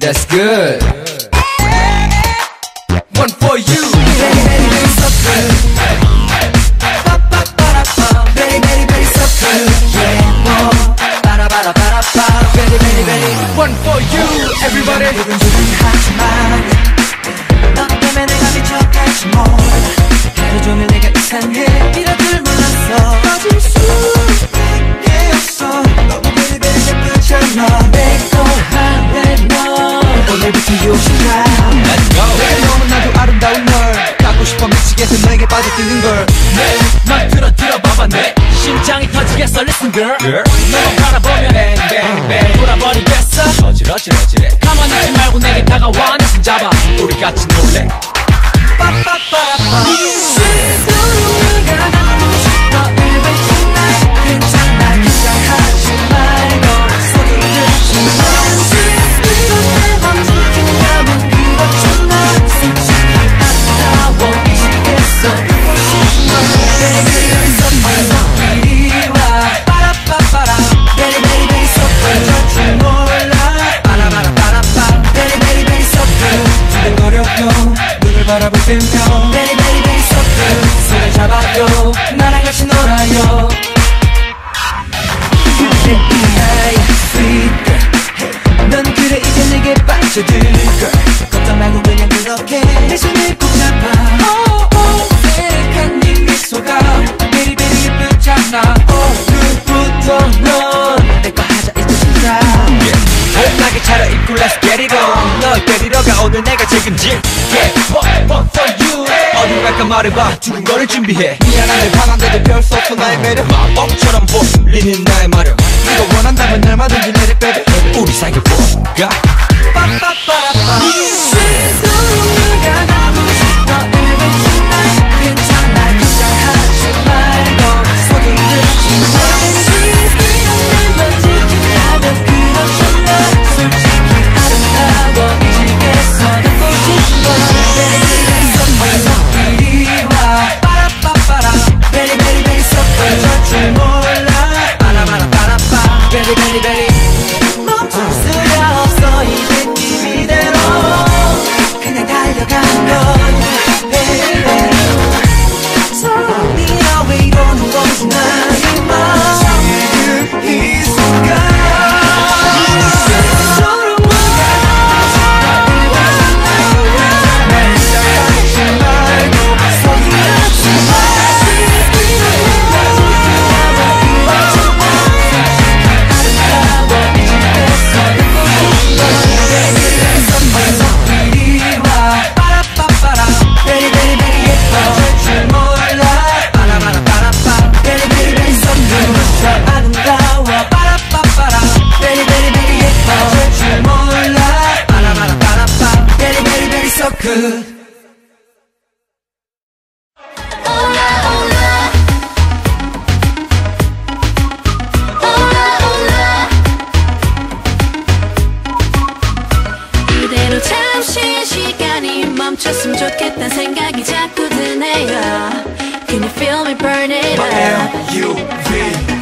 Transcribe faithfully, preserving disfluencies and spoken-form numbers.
That's good. One for you. Very very very so good. Pa pa pa pa. Very very very so good. Yeah. Oh. Para para para pa. Very very very. One for you. Everybody. 하지만 너 때문에 내가 미쳐갈지 몰라. 하루 종일 내가 이상해 이럴 줄 몰랐어. 빠질 수밖에 없어. 너무 very very 예쁘잖아. 내거 할래 너 오늘부터 you should try. Let's go. 내가 너무나도 아름다운 널 갖고 싶어 미치겠어 너에게 빠져드는 걸. 막 들어 들어봐봐 내 심장이 터지겠어 listen girl. 너만 바라보면 bang bang bang 돌아버리겠어. 어질어질어질해. 가만히 있지 말고 내게 다가와 내 손 잡아 우리 같이 놀래. 빠빠빠빠. 네가 나고 싶어 일본 tonight. 괜찮아 긴장하지 말고 서두르지 마. 이런 내 맘 지킨다면 그렇잖아. 솔직히 아름다워 미치겠어 보고 싶어. Baby so 이리 와. 빠라빠빠라. Baby baby so 어쩔 줄 몰라. 빠라바라빠라빠. Baby baby so 두근거려요 눈을 바라볼 때면 Baby baby baby so good. 손을 잡아요 나랑 같이 놀아요. Baby sweet girl. 넌 그래 이제 내게 빠져들 girl. 걱정 말고 그냥 그렇게 내 손을 꼭 잡아. 어색한 네 미소가 베리 베리 예쁘잖아. 오늘부터 넌 내 거 하자 이제 진짜. 나게 차려입고 let's get it on. 널 데리러 가 오늘 내가 책임질게. One, one for you. 어디 갈까 말해봐 두근거릴 준비해. 미안한데 화난데도 별 수 없어 나의 매력. 마법처럼 보이는 나의 마력. 네가 원한다면 얼마든지 let it baby. 우리 사이를 볼까. 빠빠빠라빠. 네가 가고 싶어 일본 tonight. 괜찮아 긴장하지 말고 서두르지 마. 이런 내맘 지킨다면 그렇잖아. 솔직히 아름다워 미치겠어 보고 싶어. 이리 와. 빠라빠빠라. Very very very so good. 어쩔 줄 몰라. 빠라바라빠라빠. Very very very. 멈출 수가 없어 이 느낌 이대로 그냥 달려간 건 baby. 서로니야 왜 이러는 건지 나의 맘 지금 이 순간. 서로 뭔가 하고 싶다 날 시작하지 말고 서두르지 마. 이리 와. 빠라빠빠라. Very very very 예뻐 어쩔 줄 몰라. 빠라바라빠라빠. Very very very so good. 아름다워. 빠라빠빠라. Very very very 예뻐 어쩔 줄 몰라. 빠라바라빠라빠. Very very very so good. 이대로 잠시 시간이 멈췄으면 좋겠단 생각이 자꾸 드네요. Can you feel me burning up? L U V